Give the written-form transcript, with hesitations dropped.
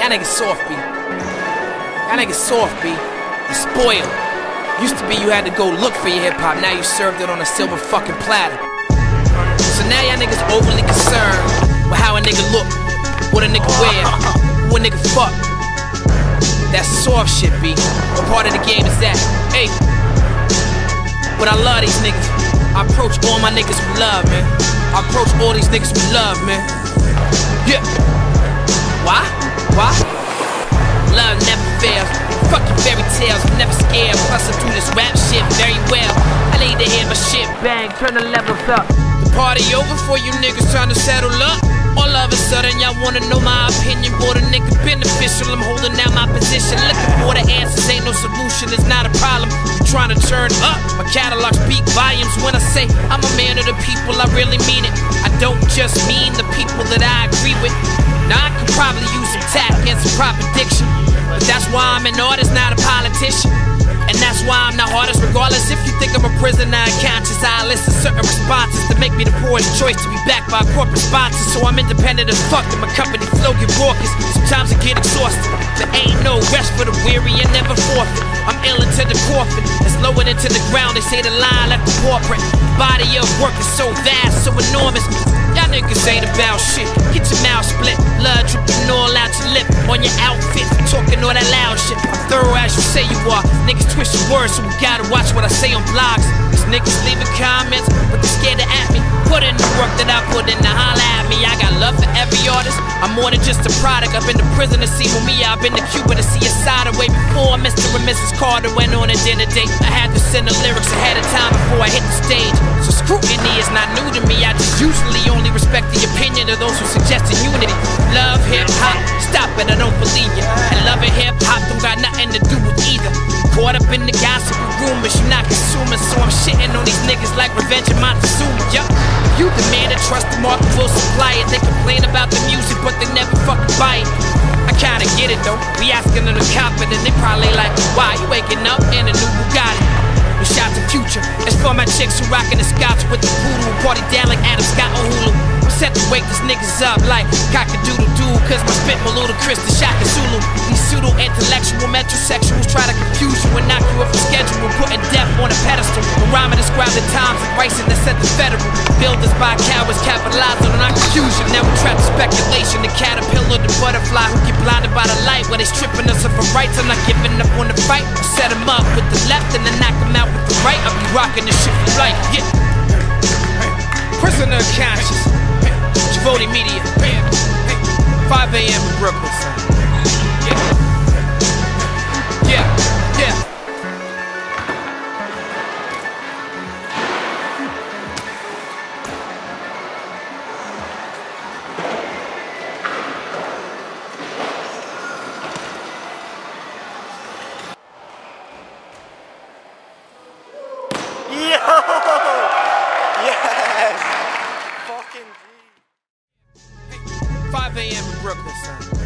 Y'all niggas soft, B. Y'all niggas soft, B. You spoiled. Used to be you had to go look for your hip-hop, now you served it on a silver fucking platter. So now y'all niggas overly concerned with how a nigga look, what a nigga wear, who a nigga fuck. That's soft shit, B. What part of the game is that? Hey. But I love these niggas. I approach all my niggas with love, man. I approach all these niggas with love, man. Yeah. Why? Why? Love never fails. Fuck your fairy tales, I'm never scared. Plus I do this rap shit very well. I need to hear my shit bang, turn the levels up. The party over for you niggas trying to settle up. All of a sudden y'all wanna know my opinion. Boy, the nigga beneficial, I'm holding down my position. Looking for the answers, ain't no solution, it's not a problem. You trying to turn up, my catalog speak volumes. When I say I'm a man of the people, I really mean it. I don't just mean the people that I agree with. Now I could probably use some tact and some proper diction, but that's why I'm an artist, not a politician. And that's why I'm not hardest. Regardless if you think I'm a prisoner of conscience, I listen certain responses to make me the poorest choice to be backed by corporate sponsors. So I'm independent as fuck and my company flow get raucous. Sometimes I get exhausted. There ain't no rest for the weary and never forfeit. I'm ill into the coffin, it's lowered into the ground. They say the line left the corporate. Body of work is so vast, so enormous. Y'all niggas ain't about shit. Get your mouth split, blood dripping all out your lip. On your outfit, talking all that loud shit. I'm thorough as you say you are. Niggas twist your words, so we gotta watch what I say on blogs. These niggas leaving comments, but they're scared to at me. Put in the work that I put in to holla at me. I got love for every artist. I'm more than just a product. I've been to prison to see me. I've been to Cuba to see a side of way before Mr. and Mrs. Carter went on a dinner date. I had to send the lyrics ahead of time before I hit the stage. So scrutiny is not new to me. I just usually only respect the opinion of those who suggest unity. Love hip-hop, stop it, I don't believe you. And loving hip-hop don't got nothing to do with either. Caught up in the gossip and rumors, you're not consuming. So I'm shitting on these niggas like Revenge of Montezuma, yup. If you demand to trust the market will supply it. They complain about the music, but they never fucking buy it. I kinda get it though, we asking them to cop it. And they probably like, why you waking up in a new Bugatti? We shot the future, it's for my chicks who rockin' the scotch with the voodoo. Party down like Adam Scott on Hulu. I'm set to wake these niggas up like cock-a-doodle-doo. Cause my spit more ludicrous than Shaka Zulu. These pseudo-intellectual metrosexuals try to confuse you and knock you off the schedule. Putting death on a pedestal. The rhyme describe the times and ricing that set the federal. Builders by cowards capitalizing on our confusion. Now we trap the speculation. The caterpillar, the butterfly who get blinded by the light. While they stripping us of our rights. I'm not giving up on the fight. I set them up with the left and then knock them out with the right. I'll be rocking this shit for life, yeah. Prisoner of conscience. Voting media, 5 a.m. in Brooklyn, son. Yeah, yeah, yeah. Yo! Yes! Fucking G. 5 a.m. in Brooklyn, son.